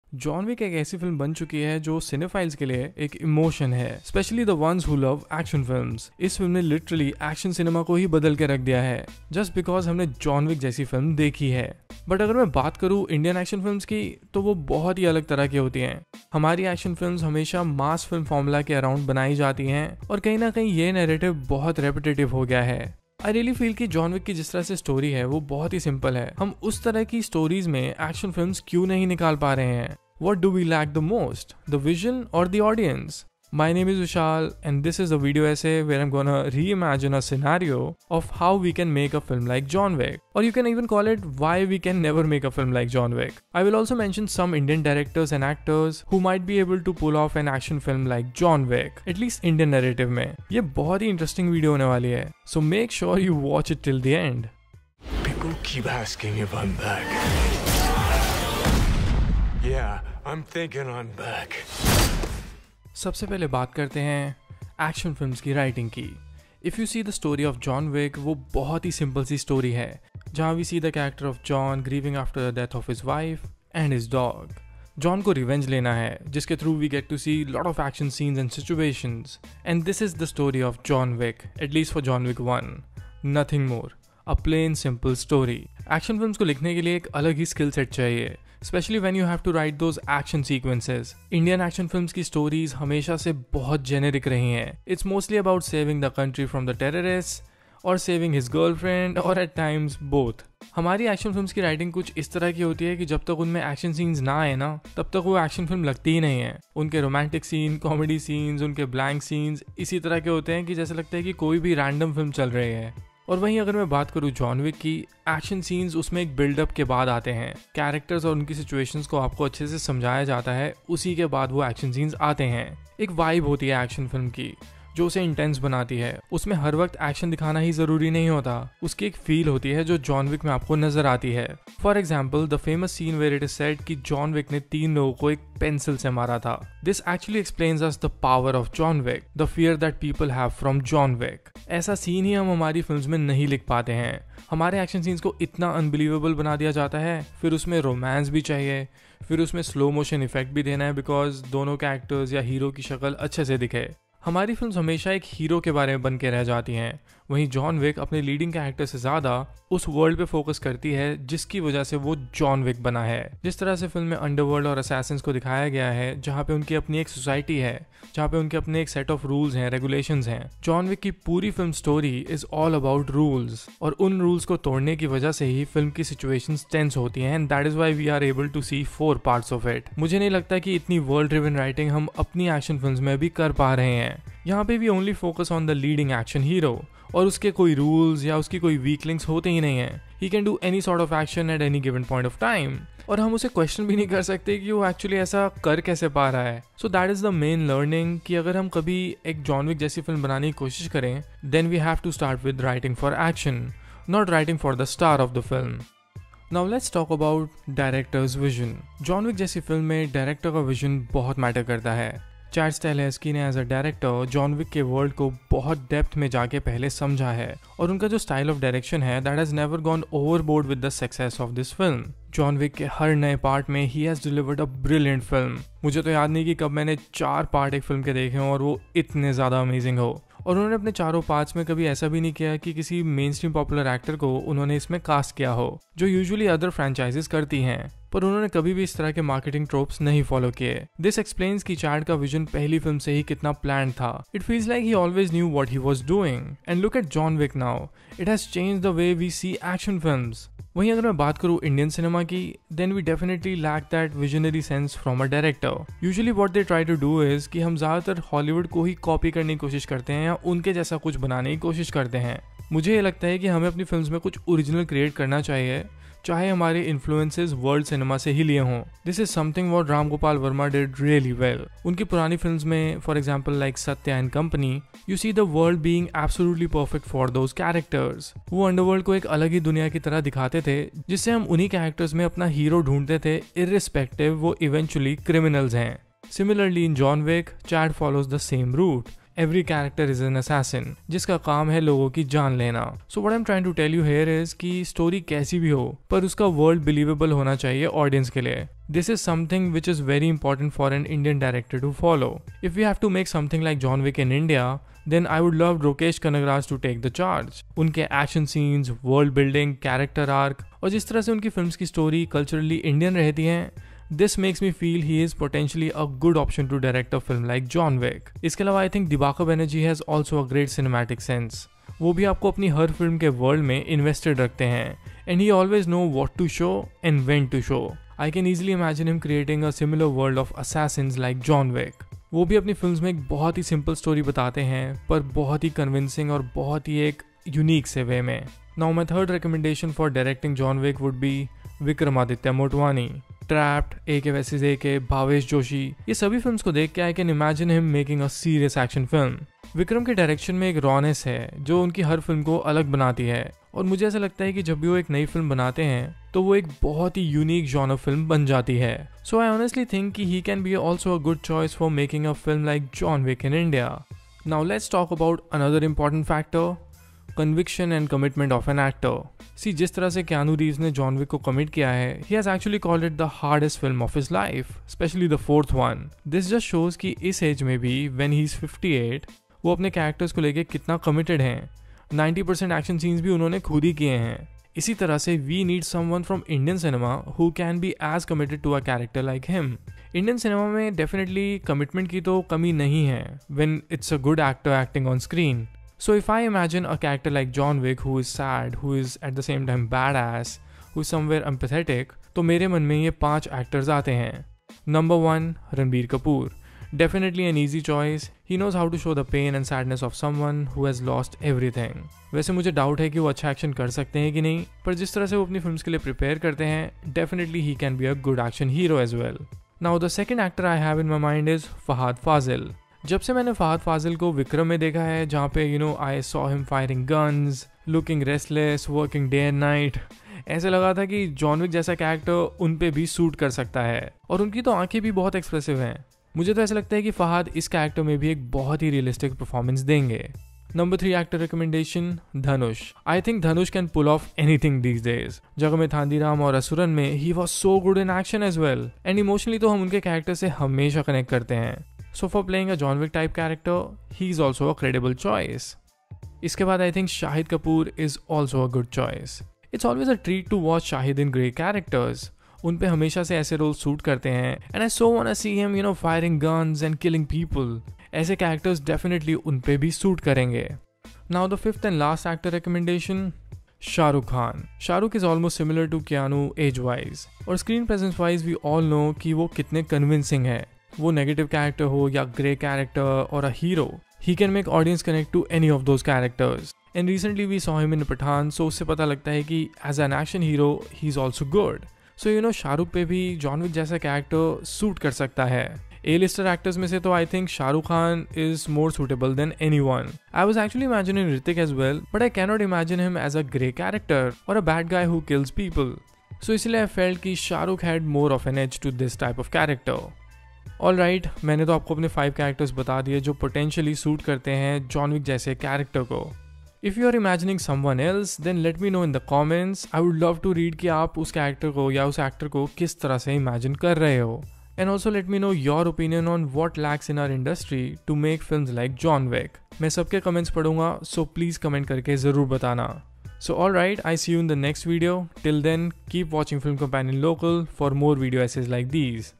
John Wick एक ऐसी film बन चुकी है जो सिनेफाइल्स के लिए एक इमोशन है, specially the ones who love action films. इस फिल्म ने लिटरली एक्शन सिनेमा को ही बदल के रख दिया है जस्ट बिकॉज हमने जॉन विक जैसी फिल्म देखी है। बट अगर मैं बात करूं इंडियन एक्शन फिल्म्स की तो वो बहुत ही अलग तरह की होती हैं। हमारी एक्शन फिल्म्स हमेशा मास फिल्म फॉर्मूला के अराउंड बनाई जाती हैं और कहीं ना कहीं ये नैरेटिव बहुत रेपिटेटिव हो गया है। आई रियली फील कि जॉन विक की जिस तरह से स्टोरी है वो बहुत ही सिंपल है। हम उस तरह की स्टोरीज में एक्शन फिल्म्स क्यों नहीं निकाल पा रहे हैं? What do we lack the most? The vision or the audience? My name is Vishal and this is a video essay where I'm gonna reimagine a scenario of how we can make a film like John Wick. Or you can even call it why we can never make a film like John Wick. I will also mention some Indian directors and actors who might be able to pull off an action film like John Wick. At least Indian narrative में. ये बहुत ही interesting video होने वाली है. So make sure you watch it till the end. People keep asking if I'm back. Yeah, I'm thinking I'm back. सबसे पहले बात करते हैं एक्शन फिल्म्स की राइटिंग की। If you see the story of John Wick, वो बहुत ही सिंपल सी स्टोरी है जहाँ we see the character of John grieving after the death of his wife and his dog. John को रिवेंज लेना है जिसके through we get to see lot of action scenes and situations and this is the story of John Wick, at least for John Wick 1, nothing more, a plain simple story. Action films को लिखने के लिए एक अलग ही skill set चाहिए, especially when you have to write those action sequences. Indian action films की stories हमेशा से बहुत generic रही हैं. It's mostly about saving the country from the terrorists or saving his girlfriend or at times both. हमारी action films की writing कुछ इस तरह की होती है कि जब तक उनमें एक्शन सीन्स ना आए ना तब तक वो एक्शन फिल्म लगती ही नहीं है। उनके रोमांटिक सीन, कॉमेडी सीन्स, उनके ब्लैंक सीन्स इसी तरह के होते हैं कि जैसे लगता है कि कोई भी रैंडम फिल्म चल रही है। और वहीं अगर मैं बात करूँ जॉन विक की, एक्शन सीन्स उसमें एक बिल्डअप के बाद आते हैं। कैरेक्टर्स और उनकी सिचुएशंस को आपको अच्छे से समझाया जाता है, उसी के बाद वो एक्शन सीन्स आते हैं। एक वाइब होती है एक्शन फिल्म की जो उसे इंटेंस बनाती है। उसमें हर वक्त एक्शन दिखाना ही जरूरी नहीं होता, उसकी एक फील होती है जो जॉन विक में आपको नजर आती है। For example the famous scene where it is said कि जॉन विक ने 3 लोगों को एक पेंसिल से मारा था। This actually explains us the power of John Wick, the fear that people have from John Wick. ऐसा सीन ही हम हमारी फिल्म्स में नहीं लिख पाते हैं। हमारे एक्शन सीन्स को इतना अनबिलीवेबल बना दिया जाता है, फिर उसमें रोमांस भी चाहिए, फिर उसमें स्लो मोशन इफेक्ट भी देना है बिकॉज दोनों के एक्टर्स या हीरो की शक्ल अच्छे से दिखे। हमारी फिल्म्स हमेशा एक हीरो के बारे में बन के रह जाती हैं। वहीं जॉन विक अपने लीडिंग कैरेक्टर से ज़्यादा उस वर्ल्ड पे फोकस करती है जिसकी वजह से वो जॉन विक बना है। जिस तरह से फिल्म में अंडरवर्ल्ड और असैसिन्स को दिखाया गया है जहाँ पे उनकी अपनी एक सोसाइटी है, जहाँ पे उनके अपने एक सेट ऑफ रूल्स हैं, रेगुलेशंस हैं। जॉन विक की पूरी film story is all about rules और उन रूल्स को तोड़ने की वजह से ही फिल्म की सिचुएशंस टेंस होती हैं and that is why we are able to see 4 parts of it. मुझे नहीं लगता कि इतनी वर्ल्ड ड्रिवन राइटिंग हम अपनी एक्शन फिल्म्स में भी कर पा रहे हैं। यहाँ पे we only focus on the leading action hero और उसके कोई रूल्स या उसकी कोई वीक लिंक्स होते ही नहीं है। He can do any sort of action at any given point of time और हम उसे क्वेश्चन भी नहीं कर सकते कि वो एक्चुअली ऐसा कर कैसे पा रहा है। So that is the main learning कि अगर हम कभी एक जॉन विक जैसी फिल्म बनाने की कोशिश करें then we have to start with writing for action, not writing for the star of the film. Now let's talk about director's vision. John Wick जैसी फिल्म में डायरेक्टर का विजन बहुत matter करता है। चैड स्टाहेल्स्की ने as a director John Wick के world को बहुत डेप्थ में जाके पहले समझा है और उनका जो स्टाइल ऑफ डायरेक्शन है that has never gone overboard with the success of this film. John Wick के हर नए पार्ट में he has delivered a brilliant film. मुझे तो याद नहीं कि कब मैंने 4 पार्ट एक फिल्म के देखे हों और वो इतने ज़्यादा अमेजिंग हो। और उन्होंने अपने चारों पार्ट्स में कभी ऐसा भी नहीं किया कि किसी मेन स्ट्रीम पॉपुलर एक्टर को उन्होंने इसमें कास्ट किया हो जो यूजुअली अदर फ्रेंचाइजेस करती हैं, पर उन्होंने कभी भी इस तरह के मार्केटिंग ट्रोप्स नहीं फॉलो किए। दिस एक्सप्लेन्स कि चैड का विजन पहली फिल्म से ही कितना प्लान था। It feels like he always knew what he was doing and look at John Wick now, it has changed the way we see action films. वहीं अगर मैं बात करूं इंडियन सिनेमा की, then we definitely lack that visionary sense from a director. Usually what they try to do is कि हम ज्यादातर Hollywood को ही कॉपी करने की कोशिश करते हैं या उनके जैसा कुछ बनाने की कोशिश करते हैं। मुझे ये लगता है कि हमें अपनी फिल्म्स में कुछ ओरिजिनल क्रिएट करना चाहिए, चाहे हमारे इन्फ्लुएंसेस वर्ल्ड सिनेमा से ही लिए हों। This is something what Ram Gopal Varma did really well. उनकी पुरानी फिल्म्स में for example like Satya and Company, you see the world being absolutely perfect for those characters. वो अंडरवर्ल्ड को एक अलग ही दुनिया की तरह दिखाते थे जिससे हम उन्हीं कैरेक्टर्स में अपना हीरो ढूंढते थे इर्रिस्पेक्टिव वो इवेंचुअली क्रिमिनल्स हैं। Similarly in John Wick, Chad follows the same route. every character is an assassin, जिसका काम है लोगों की जान लेना. So what I'm trying to tell you here is कि story कैसी भी हो पर उसका world believable होना चाहिए audience के लिए. This is something which is very important for an Indian director to follow. If we have to make something like John Wick in India, then I would love Lokesh Kanagaraj to take the charge. उनके action scenes, world building, character arc और जिस तरह से उनकी films की story culturally Indian रहती हैं, this makes me feel he is potentially a good option to direct a film like John Wick. इसके अलावा I think Dibakar Banerjee has also a great cinematic sense. वो भी आपको अपनी हर फिल्म के वर्ल्ड में इन्वेस्टेड रखते हैं and he always know what to show and when to show. I can easily imagine him creating a similar world of assassins like John Wick. वो भी अपनी फिल्म्स में एक बहुत ही सिंपल स्टोरी बताते हैं पर बहुत ही कन्विंसिंग और बहुत ही एक यूनिक से वे में. Now my third recommendation for directing John Wick would be Vikramaditya Motwane. Trapped, AK vs AK, Bhavesh Joshi, ये सभी फिल्म्स को देख के I can imagine him making a serious action film. Vikram के डायरेक्शन में एक रॉनेस है जो उनकी हर फिल्म को अलग बनाती है और मुझे ऐसा लगता है कि जब भी वो एक नई फिल्म बनाते हैं तो वो एक बहुत ही यूनिक जॉनर फिल्म बन जाती है. सो आई ऑनेस्टली थिंक कि he can be also a good choice for making a film like John Wick in India. Now let's talk about another important factor, conviction and commitment of an actor. See, जिस तरह से Keanu Reeves ने John Wick को commit किया है, he has actually called it the hardest film of his life, especially the fourth one. This just shows कि इस as में भी when he is 58, वो अपने कैरेक्टर्स को लेके कितना कमिटेड हैं. 90% एक्शन सीन्स भी उन्होंने खुद ही किए हैं. इसी तरह से we need someone from Indian cinema who can be as committed to a character like him. Indian cinema में डेफिनेटली कमिटमेंट की तो कमी नहीं है when it's a good actor acting on screen. So if I imagine a character like John Wick who is sad, who is at the same time badass, who is somewhere empathetic, तो मेरे मन में ये 5 actors आते हैं. Number 1, Ranbir Kapoor. Definitely an easy choice. He knows how to show the pain and sadness of someone who has lost everything. वैसे मुझे doubt है कि वो अच्छा एक्शन कर सकते हैं कि नहीं, पर जिस तरह से वो अपनी फिल्म्स के लिए प्रिपेयर करते हैं, definitely he can be a good action hero as well. Now the second actor I have in my mind is Fahad फाजिल. जब से मैंने फहाद फाजिल को विक्रम में देखा है जहाँ पे I saw him firing guns, looking restless, working day and night, ऐसे लगा था कि जॉन विक जैसा कैरेक्टर उन पे भी सूट कर सकता है और उनकी तो आंखें भी बहुत एक्सप्रेसिव हैं. मुझे तो ऐसा लगता है कि फहाद इस कैरेक्टर में भी एक बहुत ही रियलिस्टिक परफॉर्मेंस देंगे. Number 3 actor recommendation, Dhanush. I think Dhanush can pull off anything these days. Jagame Thandhiram और असुरन में he was so good in action as well and emotionally तो हम उनके कैरेक्टर से हमेशा कनेक्ट करते हैं. So for playing a John Wick type character, he is also a credible choice. इसके बाद I think Shahid Kapoor is also a good choice. It's always a treat to watch Shahid in great characters. उन पे हमेशा से ऐसे role suit करते हैं and I so wanna see him, firing guns and killing people. ऐसे characters definitely उन पे भी सूट करेंगे. Now the fifth and last actor recommendation, Shahrukh Khan. Shahrukh is almost similar to Keanu age-wise. और screen presence-wise we all know कि वो कितने convincing है. वो नेगेटिव कैरेक्टर हो या ग्रे कैरेक्टर और a hero, he can make audience connect to any of those characters. And recently we saw him in Pathaan, so उससे पता लगता है कि as an action hero he is also good. So Shahrukh पे भी जॉन विक जैसा character suit कर सकता है. A-lister एक्टर्स में से तो I think Shahrukh Khan is more suitable than anyone. I was actually imagining Hrithik as well, but I can not imagine him as a grey character और a bad guy who kills people. So इसलिए I felt कि Shahrukh had more of an edge to this type of character. All right, मैंने तो आपको अपने 5 characters बता दिए जो पोटेंशियली सूट करते हैं जॉन विक जैसे कैरेक्टर को. If you are imagining someone else then let me know in the comments. I would love to read कि आप उस कैरेक्टर को या उस एक्टर को किस तरह से इमेजिन कर रहे हो. And also let me know your opinion on what lacks in our industry to make films like John Wick. मैं सबके कमेंट्स पढ़ूंगा, सो प्लीज़ कमेंट करके ज़रूर बताना. So alright, I see you in the next video. Till then, keep watching Film Companion Local for more video essays like these.